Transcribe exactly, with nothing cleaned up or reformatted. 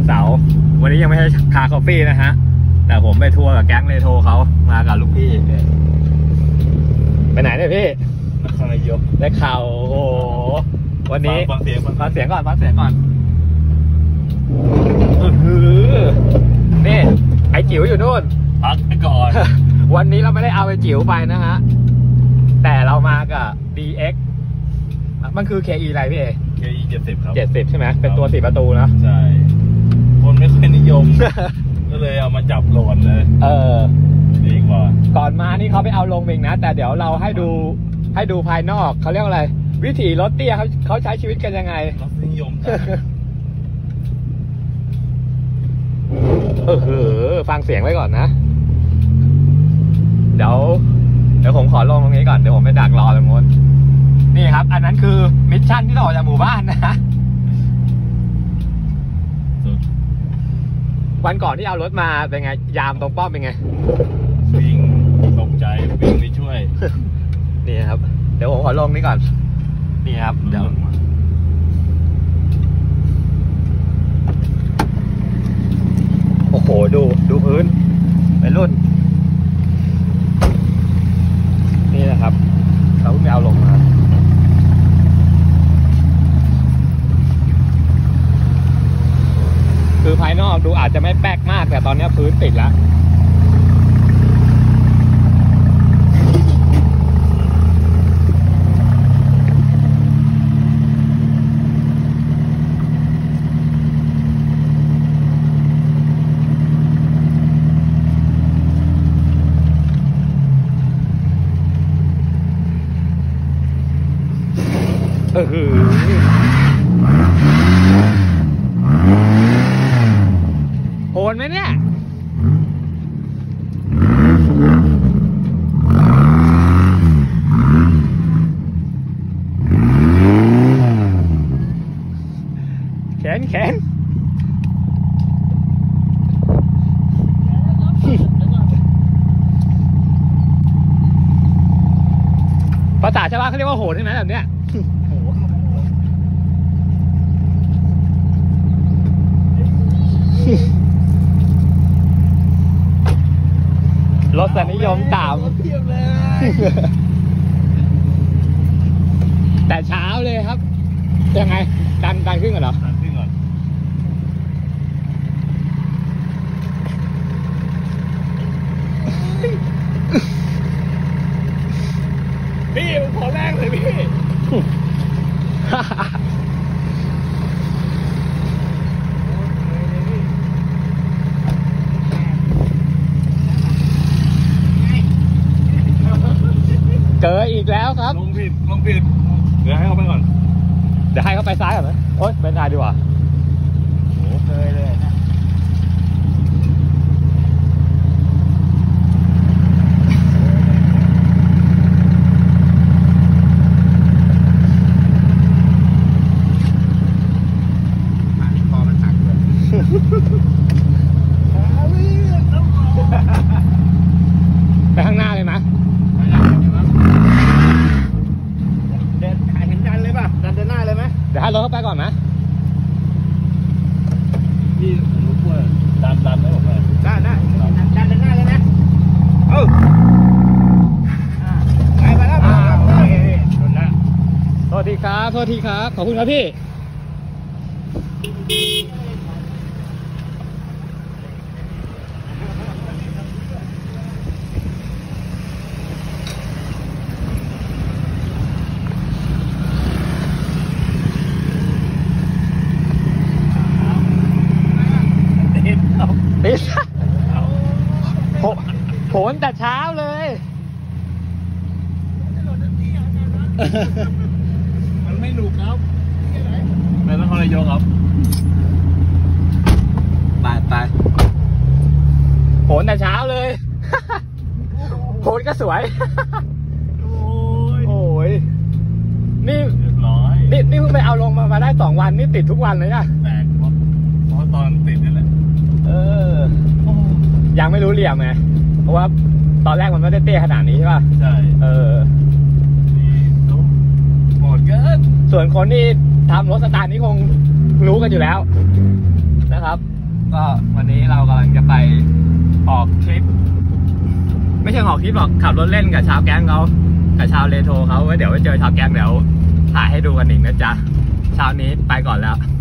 วันเสาร์วันนี้ยังไม่ใช่คาคอฟฟี่นะฮะแต่ผมไปทัวร์กับแก๊งเรโทรเขามากับลูกพี่ไปไหนเนี่ยพี่นครนายกได้ข่าวโอ้โหวันนี้ฟังเสียงฟังเสียงก่อนฟังเสียงก่อนนี่ไอจิ๋วอยู่นู่นพักไปก่อนวันนี้เราไม่ได้เอาไอจิ๋วไปนะฮะแต่เรามากับ ดี เอ็กซ์ มันคือ เค อี อะไรพี่เอเค อี เจ็ดสิบครับเจ็ดสิบใช่ไหมเป็นตัวสี่ประตูนะใช่คนไม่ค่อยนิยม ก็เลยเอามาจับโหลดเลยเออดีกว่าก่อนมานี่เขาไปเอาลงเองนะแต่เดี๋ยวเราให้ดูให้ดูภายนอกเขาเรียกว่าอะไรวิถีรถเตี้ยเขาเขาใช้ชีวิตกันยังไงรถนิยมเออเออฟังเสียงไว้ก่อนนะเดี๋ยวเดี๋ยวผมขอลงตรงนี้ก่อนเดี๋ยวผมไปดักรอตรงนู้นนี่ครับอันนั้นคือมิชชั่นที่เราออกจากหมู่บ้านนะวันก่อนที่เอารถมาเป็นไงยามตรงป้อมเป็นไงวิ่งตกใจวิ่งไปช่วยนี่ครับเดี๋ยวผมขอลงนี้ก่อนนี่ครับเดี๋ยวโอ้โหดูดูพื้นไปรุ่นนี่นะครับเราเพิ่งไปเอาลงมาคือภายนอกดูอาจจะไม่แป๊กมากแต่ตอนนี้พื้นติดแล้วเออโหนไหมเนี่ยแขนแขนภาษาชาวบ้านเขาเรียกว่าโหนใช่ไหมแบบเนี้ยรสนิยมต่ำแต่เช้าเลยครับยังไงดันดันขึ้นก่อนเหรอดันขึ้นก่อนพี่ผมขอแรงเลยพี่เจออีกแล้วครับลงผิดลงผิดเดี๋ยวให้เขาไปก่อนเดี๋ยวให้เขาไปซ้ายก่อนไหมโอ๊ยไปซ้ายดีกว่าโอ้เคยเลยนะคอมันหักเลยไปข้างหน้าเลยไหมเดินเห็นดันเลยป่ะดันเดินหน้าเลยไหมเดี๋ยวให้รถเข้าไปก่อนไหมพี่ผมรู้ว่าดันดันได้ผมเลยได้ได้ดันเดินหน้าเลยนะเออไปไปแล้วโดนละโทษทีครับโทษทีครับขอบคุณครับพี่ติดโผล่แต่เช้าเลยมันไม่หนุกครับไปนครนายกครับไปไปโผล่แต่เช้าเลยโผล่ก็สวยโอ้ยโอ้ยนี่ร้อยนี่นี่เพิ่งไปเอาลงมามาได้สองวันนี่ติดทุกวันเลยนะแปลกเพราะเพราะตอนติดนี่แหละเออยังไม่รู้เหลี่ยมไงเพราะว่าตอนแรกมันไม่ได้เตี้ยขนาดนี้ใช่ป่ะใช่เออโหดเกินส่วนคนที่ทำรถสตาร์ทนี่คงรู้กันอยู่แล้วนะนะครับ ก็วันนี้เรากำลังจะไปออกทริปไม่ใช่ออกทริปหรอกขับรถเล่นกับชาวแก๊งเขากับชาวเรโทรเขาไว้เดี๋ยวไปเจอชาวแก๊งเดี๋ยวถ่ายให้ดูกันอีกนะจ๊ะเช้านี้ไปก่อนแล้ว